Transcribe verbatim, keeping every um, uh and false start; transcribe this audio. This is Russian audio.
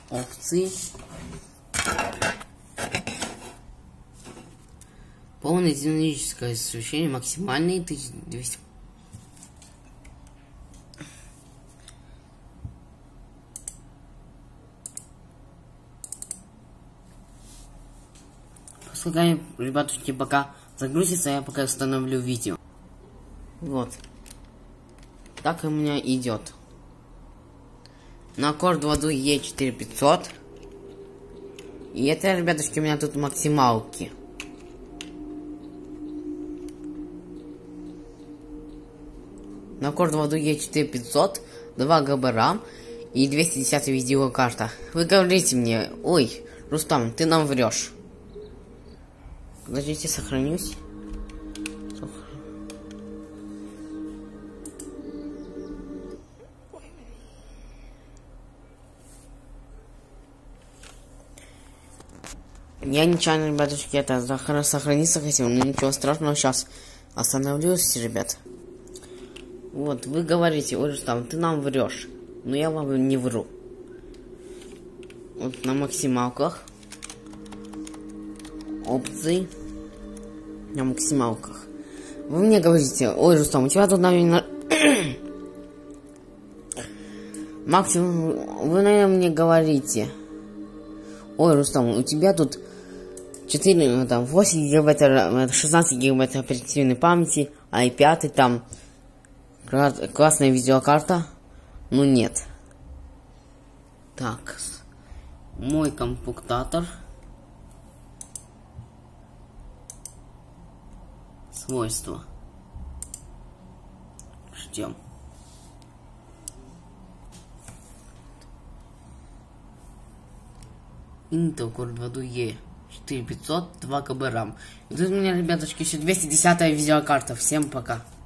Опции. Полное динамическое освещение, максимальный тысяча двести. Пускай, ребятушки, пока загрузится, я пока установлю видео. Вот. Так у меня идет. На аккорд вводу Е четыре пятьсот. И это, ребятушки, у меня тут максималки. На аккорд вводу Е четыре пятьсот, два гига рам и двести десять видеокарта. Вы говорите мне: ой, Рустам, ты нам врешь. Подождите, сохранюсь. Я нечаянно, ребятушки, это сохраниться хотел, но ничего страшного, сейчас остановлюсь, ребят. Вот, вы говорите: ой, Рустам, ты нам врешь. Но я вам не вру. Вот на максималках. Опции. На максималках. Вы мне говорите: ой, Рустам, у тебя тут, наверное... Максимум... Вы, наверное, мне говорите: ой, Рустам, у тебя тут четыре, там, восемь гигабайт, шестнадцать гигабайт оперативной памяти, а и пять там классная видеокарта. Ну нет. Так. Мой комплектатор. Свойства. Ждем. Intel Core два Е четыре пятьсот, два гига рам. И тут у меня, ребятушки, еще двести десятая видеокарта. Всем пока.